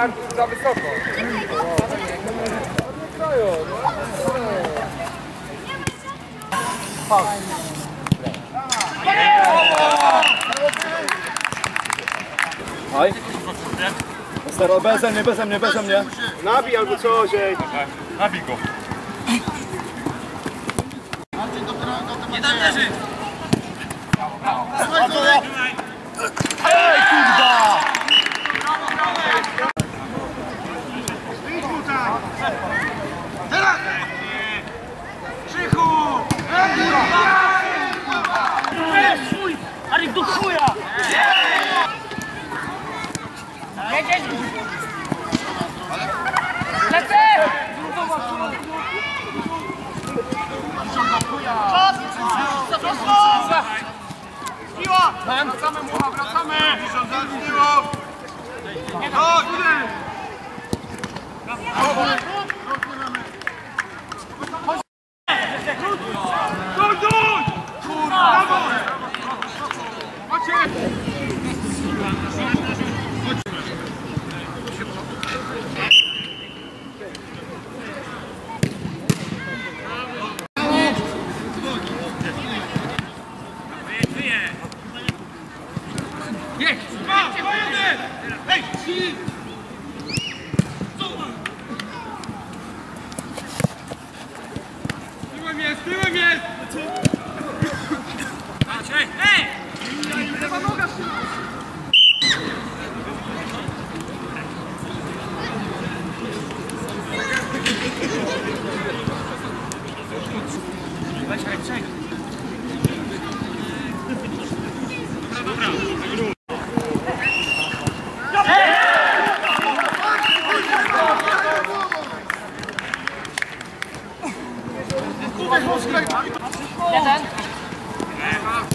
Artur, za wysoko. Oj. Staro, beze mnie. Nabij albo coś, ej. Nabij go. Nie dam leży! Ej, kurwa! Teraz! Krzychu! Arek do chuja! Jedziesz! Lecę! Piła! Wracamy, Mucha, wracamy! Chodź! Tyłem jest! Hej! Lewa noga! Weź, hej, dobra. Jeden.